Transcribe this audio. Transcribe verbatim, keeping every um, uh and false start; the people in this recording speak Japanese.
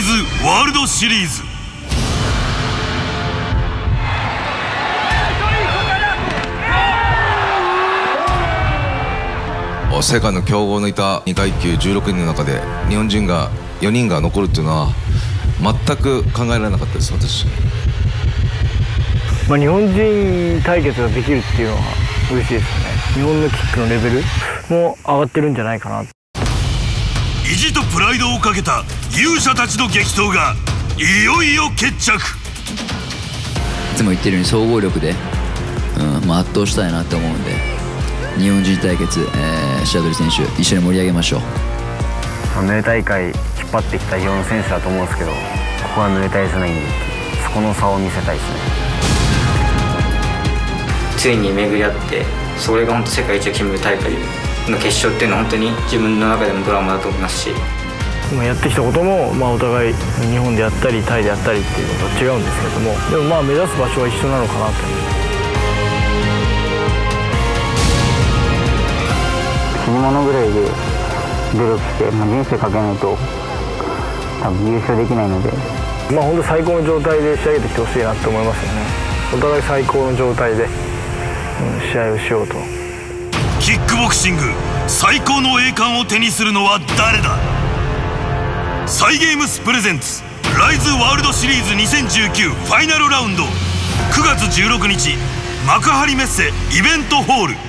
ズワールドシリーズ。 世界の強豪のいたにかい級じゅうろくにんの中で日本人がよにんが残るっていうのは全く考えられなかったです、私。 まあ日本人対決ができるっていうのは嬉しいですね。日本のキックのレベルも上がってるんじゃないかな。 意地とプライドをかけた勇者たちの激闘がいよいよ決着。 いつも言ってるように総合力で、うんまあ、圧倒したいなと思うんで、日本人対決、えー、シャドリ選手一緒に盛り上げましょう。 ヌエ大会引っ張ってきた日本の選手だと思うんですけど、ここはヌエ大じゃないんで、そこの差を見せたいですね。 ついに巡り合って、それが本当世界一を決める大会の決勝っていうのは本当に自分の中でもドラマだと思いますし、 やってきたことも、まあ、お互い日本であったりタイであったりっていうことは違うんですけども、でもまあ目指す場所は一緒なのかなと。 死に物ぐらいで努力して、まあ、人生かけないと多分優勝できないので、 まあ本当最高の状態で仕上げてきてほしいなと思いますよね。お互い最高の状態で、うん、試合をしようと。 キックボクシング最高の栄冠を手にするのは誰だ。サイゲームスプレゼンツライズワールドシリーズにせんじゅうきゅうファイナルラウンド、くがつじゅうろくにち幕張メッセイベントホール。